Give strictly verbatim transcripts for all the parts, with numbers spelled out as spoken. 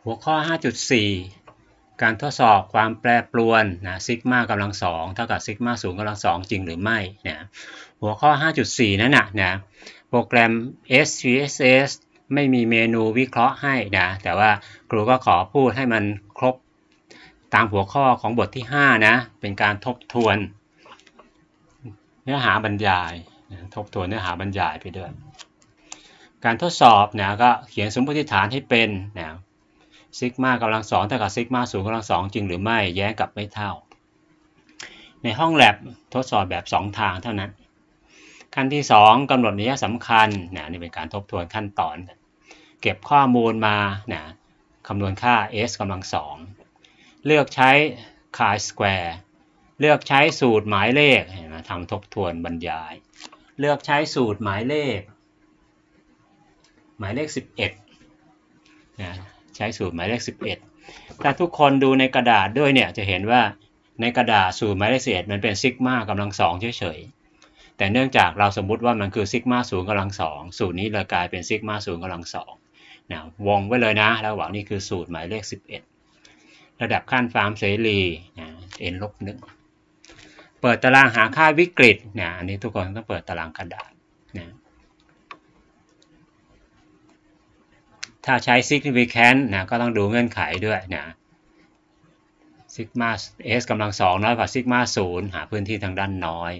หัวข้อ ห้าจุดสี่ การทดสอบความแปรปรวนนะซิกมากำลังสองเท่ากับซิกมาศูนย์กำลังสองจริงหรือไม่นะหัวข้อ ห้าจุดสี่ นั้นนะนะโปรแกรม เอส พี เอส เอส ไม่มีเมนูวิเคราะห์ให้นะแต่ว่าครูก็ขอพูดให้มันครบตามหัวข้อของบทที่ห้านะเป็นการทบทวนเนื้อหาบรรยายนะทบทวนเนื้อหาบรรยายไปด้วยการทดสอบนะก็เขียนสมมติฐานให้เป็นนะซิกมากำลังสองเท่ากับซิกมาศูนย์กำลังสองจริงหรือไม่แย้งกับไม่เท่าในห้องแลบทดสอบแบบสองทางเท่านั้นขั้นที่สองกำหนดนัยสำคัญนะนี่เป็นการทบทวนขั้นตอนเก็บข้อมูลมานะคำนวณค่า s กำลังสองเลือกใช้ chi-square เลือกใช้สูตรหมายเลขนะทำทบทวนบรรยายเลือกใช้สูตรหมายเลขหมายเลขสิบเอ็ดนะใช้สูตรหมายเลขสิบเอ็ดถ้าทุกคนดูในกระดาษด้วยเนี่ยจะเห็นว่าในกระดาษสูตรหมายเลขสิบเอ็ดมันเป็นซิกมากำลังสองเฉยๆแต่เนื่องจากเราสมมุติว่ามันคือซิกมาศูนย์กำลังสองสูตรนี้เลยกลายเป็นซิกมาศูนย์กำลังสองนะวงไว้เลยนะแล้วบอกนี่คือสูตรหมายเลขสิบเอ็ดระดับขั้นความเสรีนะ n ลบหนึ่งเปิดตารางหาค่าวิกฤตนะอันนี้ทุกคนต้องเปิดตารางกระดาษนะถ้าใช้ significant นะก็ต้องดูเงื่อนไขด้วยนะซิกมา s กำลังสองน้อยกว่าซิกมาศูนย์หาพื้นที่ทางด้านน้อย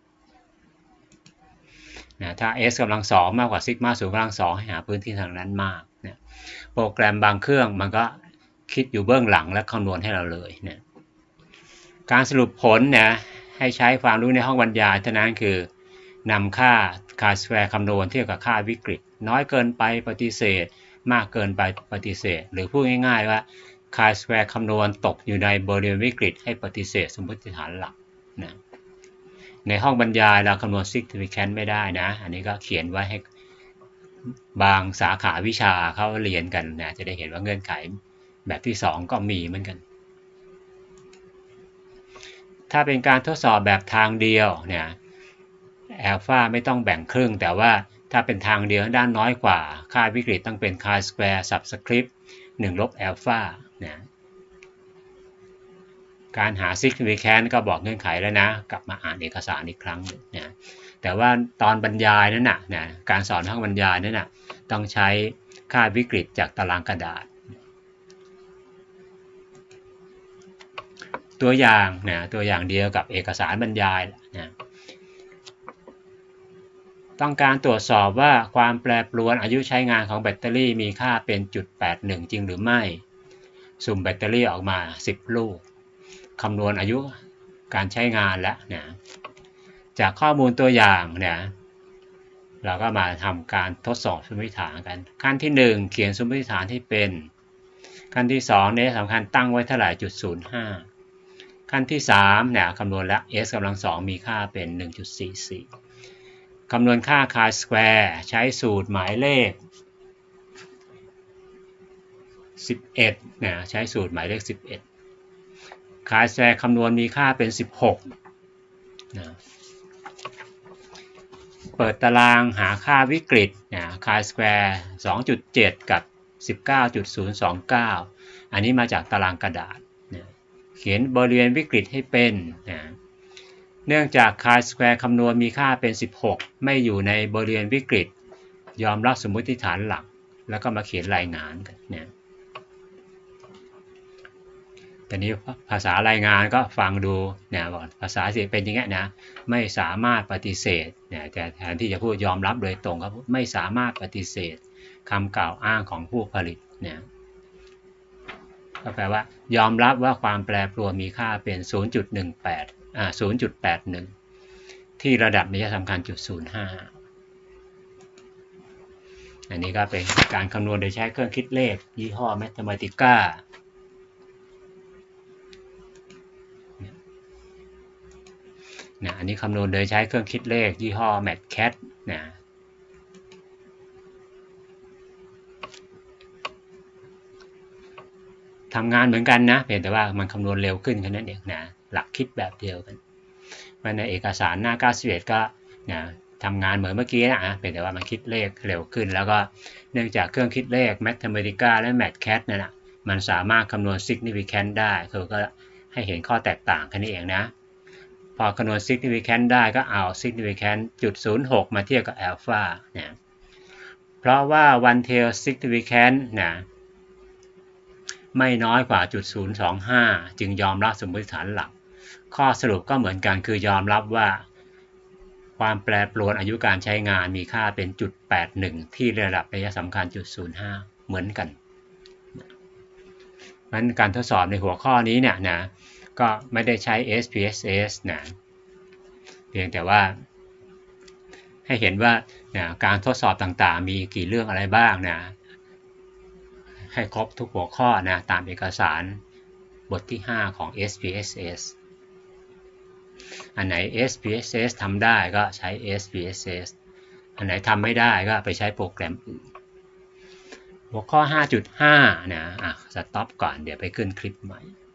นะถ้า s กำลังสองมากกว่าซิกมาศูนย์กำลังสองให้หาพื้นที่ทางด้านมากนะโปรแกรมบางเครื่องมันก็คิดอยู่เบื้องหลังและคำนวณให้เราเลยนะการสรุปผลนะให้ใช้ความรู้ในห้องบรรยายเท่านั้นคือนำค่า chi-square คำนวณเทียบกับค่าวิกฤตน้อยเกินไปปฏิเสธมากเกินไปปฏิเสธหรือพูดง่ายๆว่า chi-square คำนวณตกอยู่ในบริเวณวิกฤตให้ปฏิเสธสมมติฐานหลักนะในห้องบรรยายเราคำนวณ significant ไม่ได้นะอันนี้ก็เขียนไว้ให้บางสาขาวิชาเขาเรียนกันนะจะได้เห็นว่าเงื่อนไขแบบที่สองก็มีเหมือนกันถ้าเป็นการทดสอบแบบทางเดียวเนี่ยอัลฟาไม่ต้องแบ่งครึ่งแต่ว่าถ้าเป็นทางเดียวด้านน้อยกว่าค่าวิกฤตต้องเป็น chi-square subscript หนึ่งลบอัลฟานะการหา significant ก็บอกเงื่อนไขแล้วนะกลับมาอ่านเอกสารอีกครั้งนะแต่ว่าตอนบรรยายนั้นนะนะการสอนห้องบรรยายนั้นนะต้องใช้ค่าวิกฤตจากตารางกระดาษตัวอย่างนะตัวอย่างเดียวกับเอกสารบรรยายนะต้องการตรวจสอบว่าความแปรปรวนอายุใช้งานของแบตเตอรี่มีค่าเป็น จุดแปดหนึ่ง จริงหรือไม่สุ่มแบตเตอรี่ออกมาสิบลูกคำนวณอายุการใช้งานแล้วนะจากข้อมูลตัวอย่างนะเราก็มาทำการทดสอบสมมติฐานกันขั้นที่หนึ่งเขียนสมมติฐานที่เป็นขั้นที่สองเนี่ยสำคัญตั้งไว้เท่าไหร่ จุดศูนย์ห้า ขั้นที่สามเนี่ยคำนวณแล้ว s กำลังสองมีค่าเป็น หนึ่งจุดสี่สี่ คำนวณค่า chi-square ใช้สูตรหมายเลขสิบเอ็ดนะใช้สูตรหมายเลขสิบเอ็ด chi-square คำนวณมีค่าเป็นสิบหกนะเปิดตารางหาค่าวิกฤตนะ chi-square สองจุดเจ็ด กับ สิบเก้าจุดศูนย์สองเก้า อันนี้มาจากตารางกระดาษนะเขียนบริเวณวิกฤตให้เป็นนะเนื่องจาก chi-square คำนวณมีค่าเป็นสิบหกไม่อยู่ในบริเวณวิกฤตยอมรับสมมติฐานหลักแล้วก็มาเขียนรายงานกันนะตอนนี้ภาษารายงานก็ฟังดูนะว่าภาษาเสียเป็นอย่างเงี้ยนะไม่สามารถปฏิเสธนะแต่แทนที่จะพูดยอมรับโดยตรงก็ไม่สามารถปฏิเสธคำกล่าวอ้างของผู้ผลิตนะก็แปลว่ายอมรับว่าความแปรปรวนมีค่าเป็น ศูนย์จุดหนึ่งแปด อ่า ศูนย์จุดแปดหนึ่ง ที่ระดับนัยสำคัญ จุดศูนย์ห้า อันนี้ก็เป็นการคำนวณโดยใช้เครื่องคิดเลขยี่ห้อ Mathematica นะอันนี้คำนวณโดยใช้เครื่องคิดเลขยี่ห้อ MathCAD นะทำงานเหมือนกันนะเพียงแต่ว่ามันคำนวณเร็วขึ้นแค่นั้นเองนะหลักคิดแบบเดียวกันในเอกสารหน้าเก้าสิบเอ็ดก็นะทำงานเหมือนเมื่อกี้นะเพียงแต่ว่ามันคิดเลขเร็วขึ้นแล้วก็เนื่องจากเครื่องคิดเลข Mathematica และ MathCAD นั่นนะมันสามารถคำนวณ significant ได้เธอก็ให้เห็นข้อแตกต่างแค่นี้เองนะพอคำนวณ significant ได้ก็เอา significant จุดศูนย์หกมาเทียบกับ alpha นะเพราะว่า one tail significant นะไม่น้อยกว่า จุดศูนย์สองห้า จึงยอมรับสมมติฐานหลักข้อสรุปก็เหมือนกันคือยอมรับว่าความแปรปรวนอายุการใช้งานมีค่าเป็น จุดแปดหนึ่ง ที่ระดับระยะสำคัญ จุดศูนย์ห้า เหมือนกันงั้นการทดสอบในหัวข้อนี้เนี่ยนะก็ไม่ได้ใช้ เอส พี เอส เอส นะเพียงแต่ว่าให้เห็นว่านะการทดสอบต่างๆมีกี่เรื่องอะไรบ้างนะให้ครบทุกหัวข้อนะตามเอกสารบทที่ห้าของ เอส พี เอส เอส อันไหน เอส พี เอส เอส ทำได้ก็ใช้ เอส พี เอส เอส อันไหนทำไม่ได้ก็ไปใช้โปรแกรมอื่นหัวข้อ ห้าจุดห้า นะอ่ะสต็อปก่อนเดี๋ยวไปขึ้นคลิปใหม่